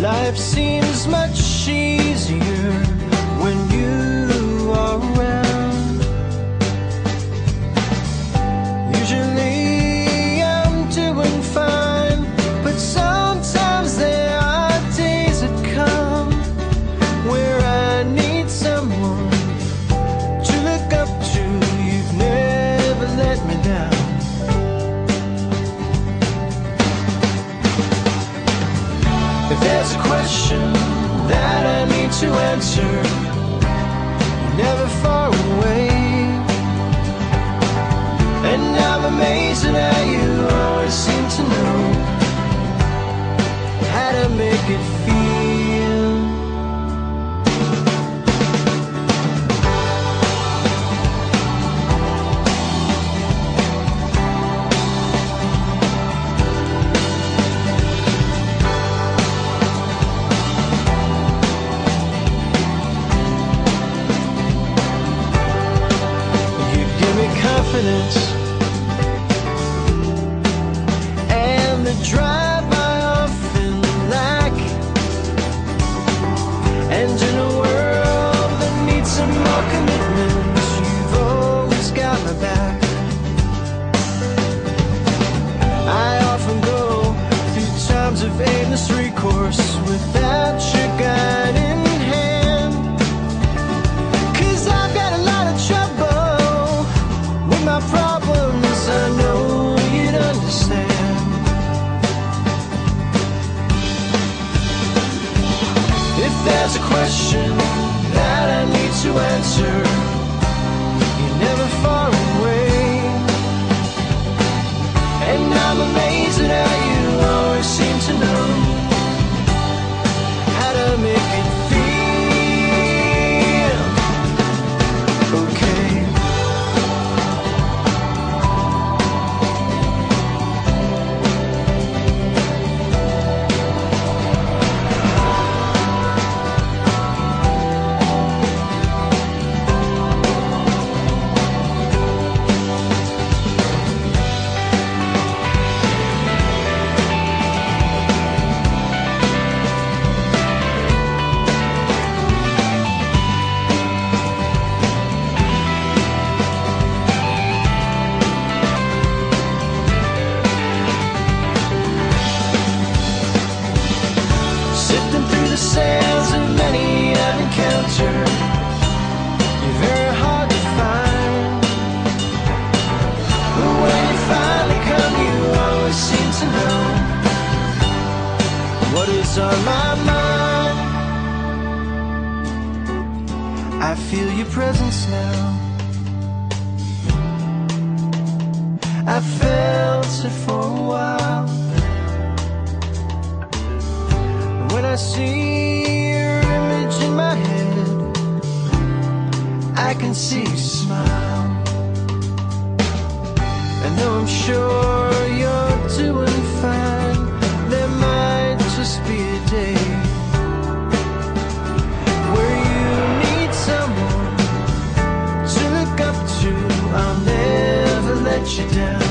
Life seems much easier when you are around. Usually I'm doing fine, but sometimes there are days that come where I need someone to look up to. You've never let me down. If there's a question that I need to answer, you're never far away. And I'm amazed at how you always seem to know how to make it feel. Confidence and the drive I often lack, and in a world that needs some more commitment, you've always got my back. I often go through times of aimless recourse without your guiding hand, 'cause I've got a lot of trouble with my problems. I know you'd understand. If there's a question that I need to answer, you're never far away. And I'm amazed at how you always seem to know how to make it feel okay. Sands of many I've encountered, you're very hard to find. But when you finally come, you always seem to know what is on my mind. I feel your presence now. I felt it for a while. When I see your image in my head, I can see you smile. And though I'm sure you're doing fine, there might just be a day where you need someone to look up to. I'll never let you down.